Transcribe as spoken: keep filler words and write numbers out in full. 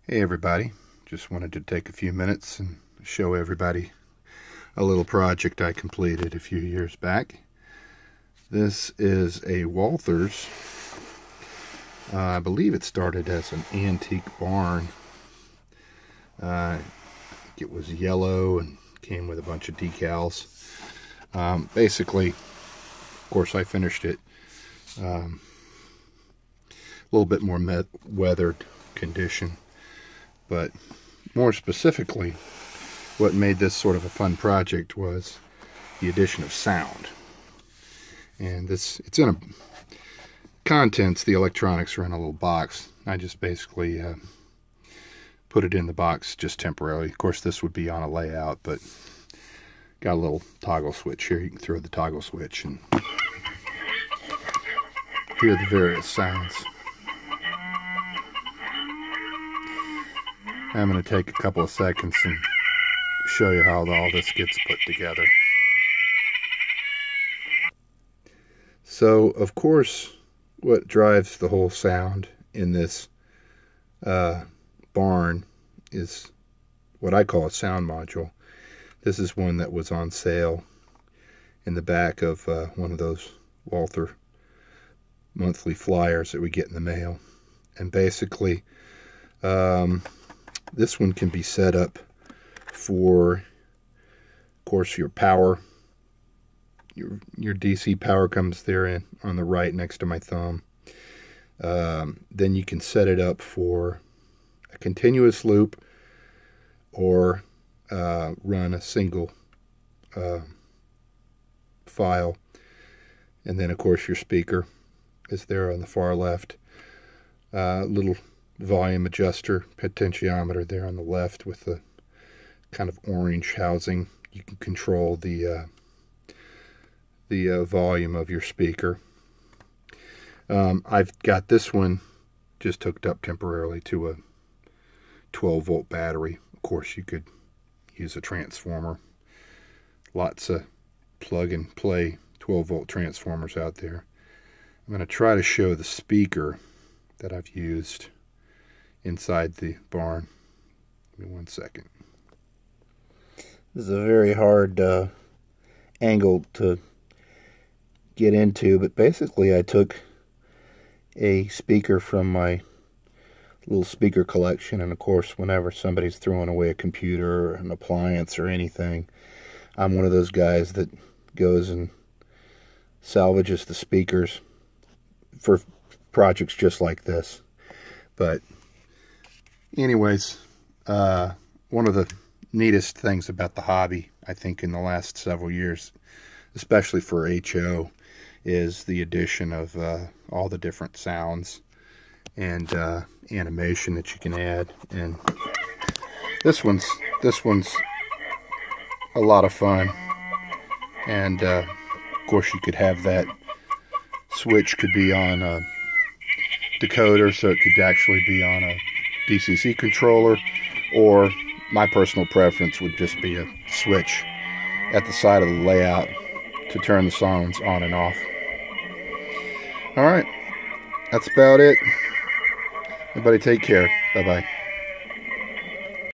Hey everybody, just wanted to take a few minutes and show everybody a little project I completed a few years back. This is a Walthers. Uh, I believe it started as an antique barn. Uh, it was yellow and came with a bunch of decals. Um, basically, of course, I finished it um, a little bit more weathered condition. But more specifically, what made this sort of a fun project was the addition of sound. And this, it's in a contents, the electronics are in a little box. I just basically uh, put it in the box just temporarily. Of course, this would be on a layout, but got a little toggle switch here. You can throw the toggle switch and hear the various sounds. I'm going to take a couple of seconds and show you how all this gets put together. So, of course, what drives the whole sound in this uh, barn is what I call a sound module. This is one that was on sale in the back of uh, one of those Walther monthly flyers that we get in the mail. And basically, um, this one can be set up for, of course, your power. Your, your D C power comes there in on the right next to my thumb. Um, then you can set it up for a continuous loop or uh, run a single uh, file. And then, of course, your speaker is there on the far left. Uh, little volume adjuster, potentiometer there on the left with the kind of orange housing. You can control the uh, the uh, volume of your speaker. Um, I've got this one just hooked up temporarily to a twelve volt battery. Of course, you could use a transformer. Lots of plug and play twelve volt transformers out there. I'm going to try to show the speaker that I've used inside the barn. Give me one second. This is a very hard uh, angle to get into, but basically I took a speaker from my little speaker collection, and of course whenever somebody's throwing away a computer or an appliance or anything, I'm one of those guys that goes and salvages the speakers for projects just like this. But anyways, uh, one of the neatest things about the hobby, I think, in the last several years, especially for H O, is the addition of uh, all the different sounds and uh, animation that you can add. And this one's this one's a lot of fun. And uh, of course, you could have that switch could be on a decoder, so it could actually be on a D C C controller, or my personal preference would just be a switch at the side of the layout to turn the songs on and off. Alright, that's about it. Everybody take care. Bye-bye.